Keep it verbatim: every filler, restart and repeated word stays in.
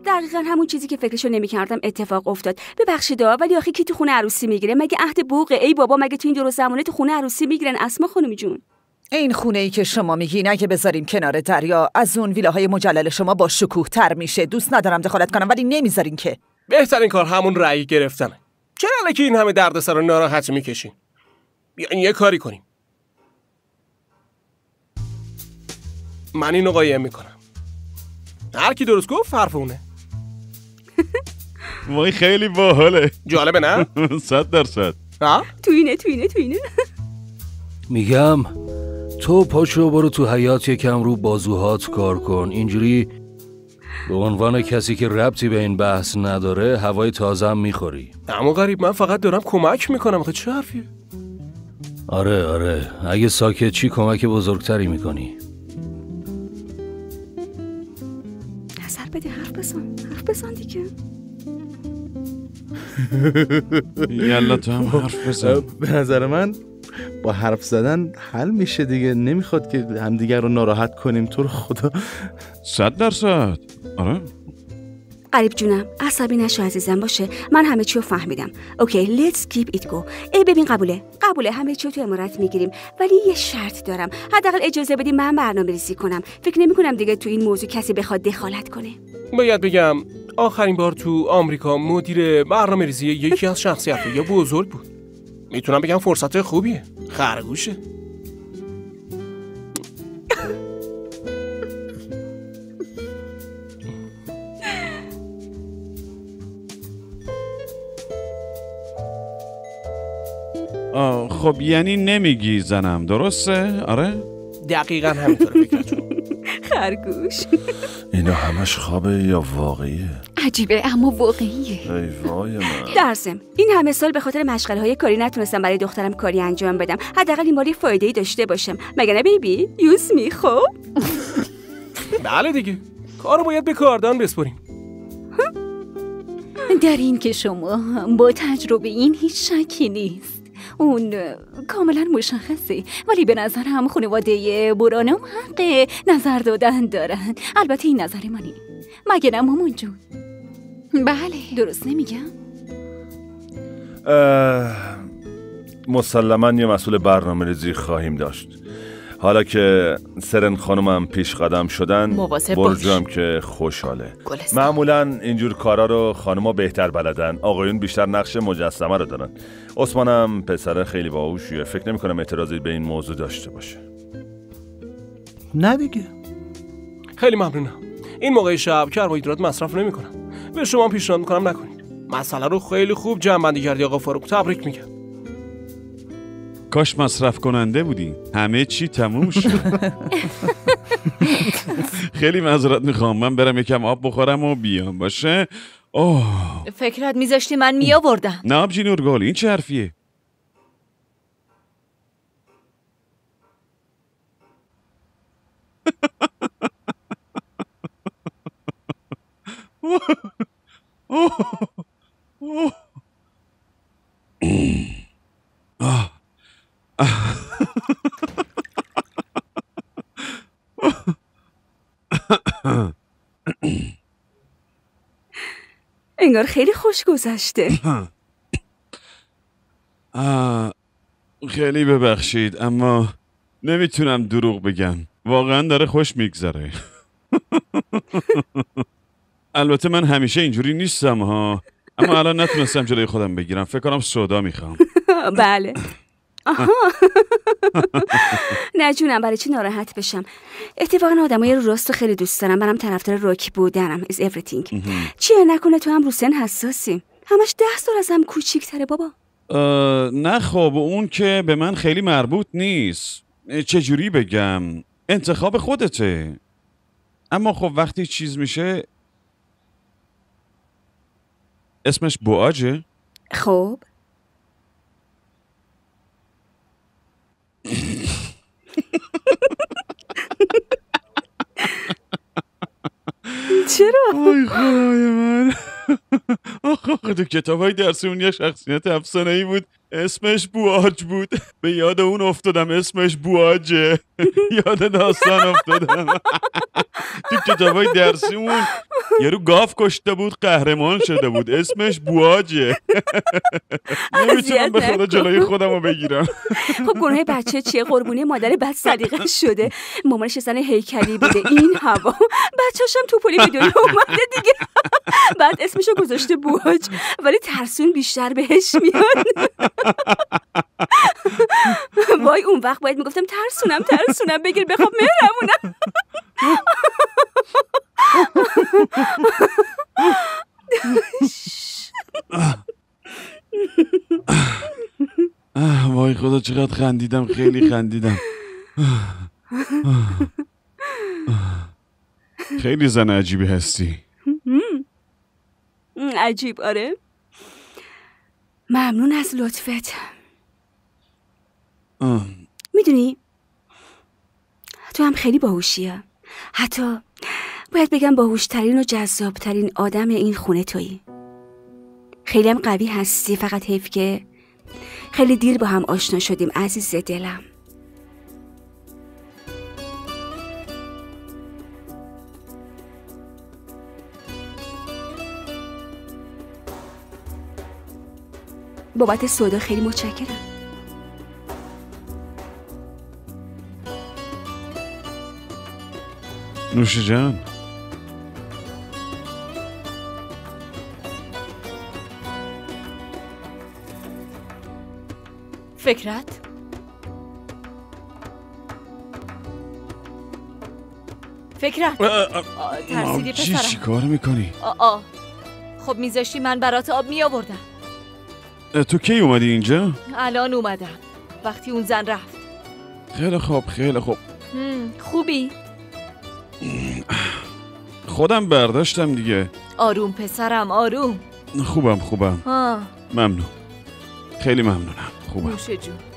دقیقاً همون چیزی که فکرشو نمی‌کردم اتفاق افتاد. ببخشید ولی آخه کی تو خونه عروسی میگیره؟ مگه عهد بوقه؟ ای بابا مگه تو این دور زمانه تو خونه عروسی میگیرن اسما خانم جون؟ این خونه ای که شما میگین اگه بذاریم کنار دریا از اون ویلاهای مجلل شما با شکوه تر میشه. دوست ندارم دخالت کنم ولی نمیذارین که. بهترین کار همون رأی گرفتنه. چرا الکی این همه دردسر رو ناراحت میکشین؟ بیاین یه کاری کنیم. من اینو قایم میکنم. هر کی درست گفت حرف اونه. وای خیلی باحاله. جالبه نه؟ صد درصد. ها؟ تو اینه تو اینه تو اینه. میگم تو پاشو برو تو حیاط یکم رو بازوهات کار کن. اینجوری به عنوان کسی که ربطی به این بحث نداره هوای تازه هم میخوری. اما غریب من فقط دارم کمک میکنم. آخه چه حرفیه؟ آره آره اگه ساکت چی کمک بزرگتری میکنی. نظر بده حرف بزن حرف بزن دیگه. یالا تو هم حرف بزن. به نظر من با حرف زدن حل میشه دیگه. نمیخواد که همدیگر رو ناراحت کنیم. تو رو خدا. صد درصد. آره غریب جونم عصبی نشو عزیزم باشه. من همه چی رو فهمیدم. اوکی let's keep it go. ای ببین قبوله قبوله همه چی رو تو امارات میگیریم ولی یه شرط دارم. حداقل اجازه بدی من برنامه‌ریزی کنم. فکر نمی‌کنم دیگه تو این موضوع کسی بخواد دخالت کنه. باید بگم آخرین بار تو آمریکا مدیر برنامه‌ریزی یکی از شخصیت‌های بزرگ بود. میتونم بگم فرصت خوبیه. خرگوشه. آه خب یعنی نمیگی زنم درسته؟ آره؟ دقیقاً همینطوره فکرتون. خرگوش. اینا همش خوابه یا واقعیه؟ عجیبه اما واقعیه. ای وای من. درسم این همه سال به خاطر مشغله‌های کاری نتونستم برای دخترم کاری انجام بدم. حداقل این باری فایده‌ای داشته باشم. مگه نه بیبی؟ یوز می خب؟ بله دیگه. کارو باید به کاردان بسپاریم. در این که شما با تجربه این هیچ شکی نیست. اون کاملا مشخصه ولی به نظرم خانواده برانم حق نظر دادن دارن. البته این نظر منی. مگه نه مامان جون؟ بله درست نمیگم؟ مسلماً یه مسئول برنامه ریزی خواهیم داشت. حالا که سرن خانومم پیش قدم شدن برجام که خوشحاله. معمولاً اینجور کارا رو خانوما بهتر بلدن، آقایون بیشتر نقش مجسمه رو دارن. عثمانم پسر خیلی باهوشیه، فکر نمی کنم اعتراضی به این موضوع داشته باشه. نه دیگه. خیلی ممنونم. این موقع شب کربوهیدرات مصرف نمی کنم. به شما پیشنهاد میکنم نکنید. مسئله رو خیلی خوب جمع‌بندی کردی آقا فاروق. تبریک میگم. کاش مصرف کننده بودی. همه چی تموم شد. خیلی معذرت میخوام. من برم یکم آب بخورم و بیام باشه. اوه فکرت میذاشتی من میآوردم. نه آبجی نورگل این چه حرفیه؟ انگار خیلی خوش گذشته. خیلی ببخشید اما نمیتونم دروغ بگم. واقعا داره خوش میگذره. البته من همیشه اینجوری نیستم ها، اما الان نتونستم جلوی خودم بگیرم. فکر کنم سودا میخوام. بله. آها. نه جونم برای چی ناراحت بشم؟ اتفاقا آدمای رو راست خیلی دوست دارم. منم طرفدار راکی بودنم. is everything. چیه نکنه تو هم رو سن حساسی؟ همش ده سال از هم کوچیک‌تره بابا. نه خب اون که به من خیلی مربوط نیست. چجوری بگم؟ انتخاب خودته. اما خب وقتی چیز میشه اسمش بوآجه؟ خب چرا؟ آی خدای من. آخه تو کتابای درسی اون یه شخصیت افسانه‌ای بود اسمش بوآج بود. به یاد اون افتادم اسمش بوآجه. یاد داستان افتادم. تو کتابای درسی اون یارو گاف کشته بود قهرمان شده بود، اسمش بواجه. نمیتونم به خدا جلوی خودم رو بگیرم. خب گناه بچه چیه؟ قربونی مادر بد صدیقه شده. مامانش زن هیکلی بوده، این هوا بچه‌شم توپلی به دنیا اومده دیگه. بعد اسمشو گذاشته بواج، ولی ترسون بیشتر بهش میاد. وای اون وقت باید میگفتم ترسونم ترسونم بگیر بخواب مهرمونم. وای خدا چقدر خندیدم، خیلی خندیدم. خیلی زن عجیبی هستی. عجیب آره. ممنون از لطفت. میدونی تو هم خیلی باهوشیه، حتی باید بگم باهوشترین و جذابترین آدم این خونه تویی. خیلی هم قوی هستی، فقط حیف که خیلی دیر با هم آشنا شدیم عزیز دلم. بابت سودا خیلی متشکرم. نوش جان. فکرت؟ فکرت ترسیدی پسرم؟ چی کار میکنی؟ آه خب میذاشتی من برات آب میآوردم. تو کی اومدی اینجا؟ الان اومدم وقتی اون زن رفت. خیلی خوب خیلی خوب. خوبی؟ خودم برداشتم دیگه. آروم پسرم آروم. خوبم خوبم. ها. ممنون، خیلی ممنونم. خوبم. نوش جون.